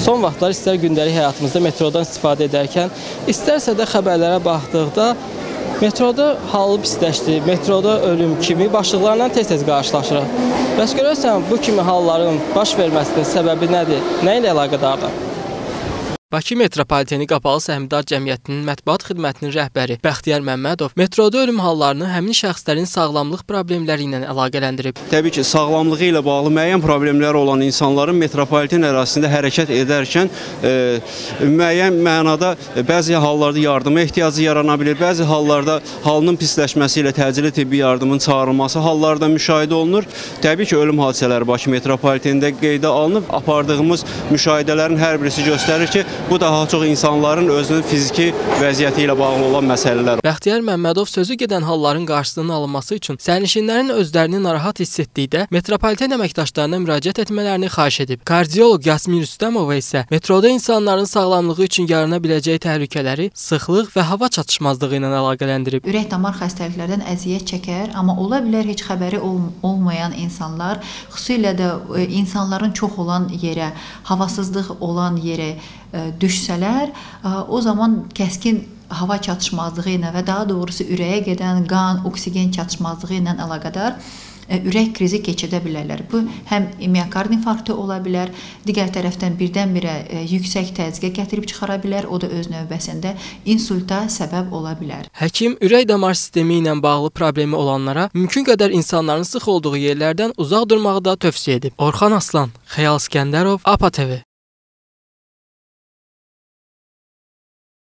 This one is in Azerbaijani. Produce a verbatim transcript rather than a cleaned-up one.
son vaxtlar istər gündəlik həyatımızda metrodan istifadə edərkən, istərsə də xəbərlərə baxdıqda metroda halı pisləşdi, metroda ölüm kimi başlıqlarla tez-tez qarşılaşırıq. Bəs görürsən, bu kimi halların baş verməsinin səbəbi nədir? Nə ilə əlaqədardır? Bakı Metropoliteni Qapalı Səhmdar Cəmiyyətinin mətbuat xidmətinin rəhbəri Bəxtiyar Məmmədov metroda ölüm hallarını həmin şəxslərin sağlamlıq problemləri ilə əlaqələndirib. Təbii ki, sağlamlığı ilə bağlı müəyyən problemləri olan insanların metropoliten ərazisində hərəkət edərkən e, müəyyən mənada bəzi hallarda yardıma ehtiyacı yarana bilir, bəzi hallarda halının pisləşməsi ilə təcili tibbi yardımın çağırılması halları da müşahidə olunur. Təbii ki, ölüm hadisələri Bakı Metropolitenində qeydə alınıb, apardığımız müşahidələrin hər birisi göstərir ki, bu daha çox insanların özünün fiziki vəziyyəti ilə bağlı olan məsələlər. Bəxtiyar Məmmədov sözü gedən halların qarşısının alınması üçün sərnişinlərin özlərini narahat hiss etdikdə metropoliten əməkdaşlarına müraciət etmələrini xahiş edib. Kardioloq Yasmin Rüstəmova isə metroda insanların sağlamlığı üçün yarana biləcəyi təhlükələri sıxlıq və hava çatışmazlığı ilə əlaqələndirib. Ürək-damar xəstəliklərdən əziyyət çəkər, amma ola bilər heç xəbəri ol olmayan insanlar, xüsusilə də e, insanların çox olan yerə, havasızlıq olan yerə e, düşsələr, e, o zaman kəskin hava çatışmazlığı ilə və daha doğrusu ürəyə gedən qan, oksigen çatışmazlığı ilə əlaqədar ürək krizi keçirə bilərlər. Bu həm miokard infarktı ola bilər, digər tərəfdən birdən-birə yüksək təzyiqə gətirib çıxara bilər, o da öz növbəsində insulta səbəb ola bilər. Həkim ürək-damar sistemi ilə bağlı problemi olanlara mümkün qədər insanların sıx olduğu yerlərdən uzaq durmağı da tövsiyə edib. Orxan Aslan, Xəyal İskəndərov, APA T V.